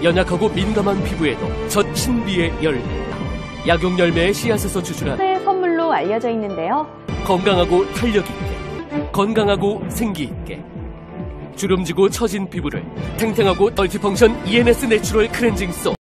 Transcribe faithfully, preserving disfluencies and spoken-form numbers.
연약하고 민감한 피부에도 전 신비의 열매. 약용열매의 씨앗에서 추출한 의 선물로 알려져 있는데요. 건강하고 탄력 있게, 건강하고 생기 있게. 주름지고 처진 피부를 탱탱하고 멀티펑션 이엔에스 내추럴 클렌징 소